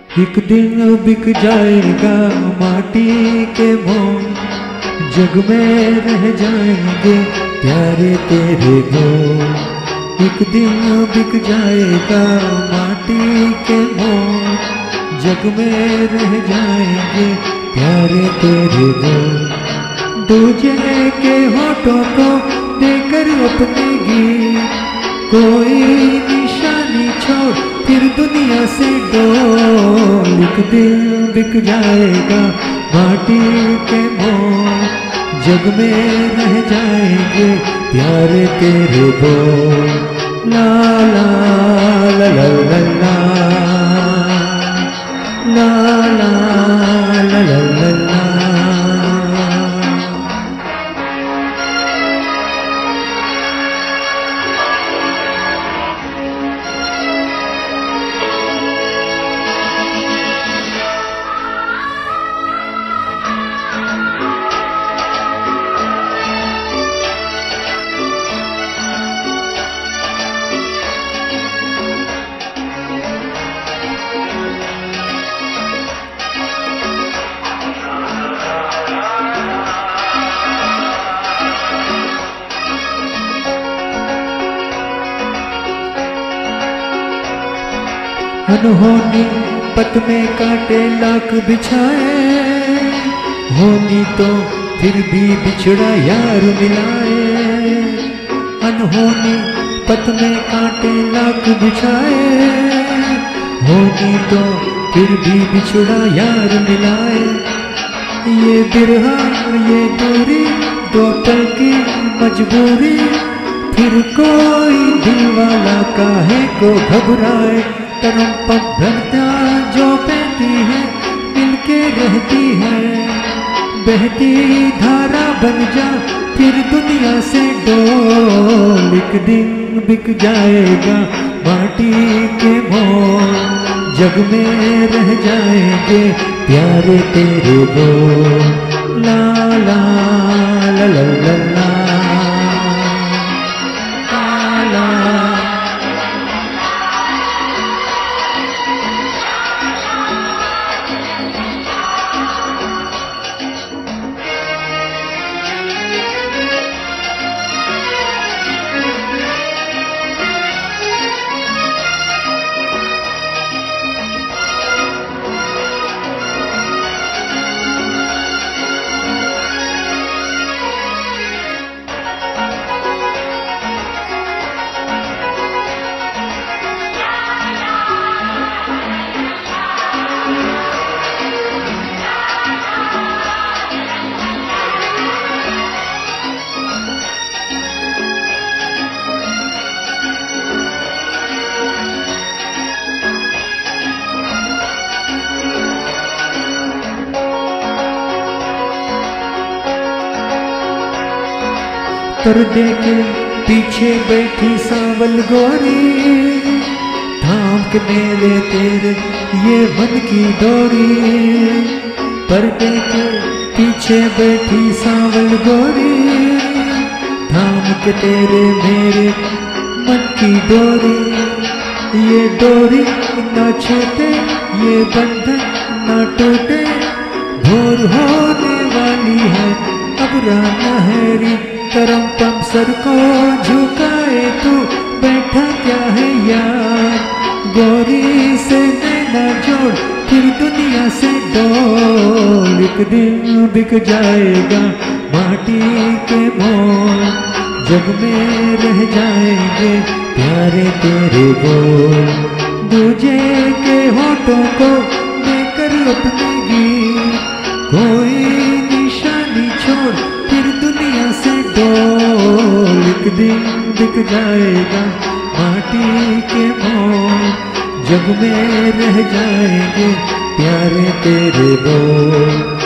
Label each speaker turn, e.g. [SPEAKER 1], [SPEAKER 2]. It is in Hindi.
[SPEAKER 1] एक दिन बिक जाएगा माटी के मोल, जग में रह जाएंगे प्यारे तेरे बोल। एक दिन बिक जाएगा माटी के मोल, जग में रह जाएंगे प्यारे तेरे बोल। दूजे के होठों को देकर अपने गीत, कोई निशानी छोड़ फिर दुनिया से डोल। एक दिन बिक जाएगा माटी के मोल, जग में रह जाएंगे प्यारे तेरे बोल। ला ला ला ला ला ला ला ला ला ला ला ला। अनहोनी पत में कांटे लाख बिछाए, होनी तो फिर भी बिछड़ा यार मिलाए। अनहोनी पत में कांटे लाख बिछाए, होनी तो फिर भी बिछड़ा यार मिलाए। ये बिरहा ये दूरी दो पल की मजबूरी, फिर कोई दिल वाला काहे को घबराए। तरम पग भरता जो बहती है मिलके रहती है, बहती धारा बन जा फिर दुनिया से डोल। एक दिन बिक जाएगा माटी के मोल, जग में रह जाएंगे प्यारे तेरे बोल। ला ला ला ला ला ला ला। पर्दे के पीछे बैठी सांवल गोरी, थाम के मेरे तेरे ये मन की डोरी। पर्दे के पीछे बैठी सांवल गोरी, थाम के तेरे मेरे मन की डोरी। ये डोरी ना छूटे ये बंधन ना टूटे, भोर होने वाली है अब राना हैरी। करम पम सर को झुकाए तू बैठा क्या है यार, गोरी से नैना जोड़ फिर दुनिया से डोल। एक दिन बिक जाएगा माटी के मोल, जग में रह जाएंगे प्यारे तेरे बोल। दूजे के होठों को देकर अपने गीत, कोई निशानी छोड़ फिर दुनिया से डोल। एक दिन बिक जाएगा माटी के मोल, जग में रह जाएंगे प्यारे तेरे बोल।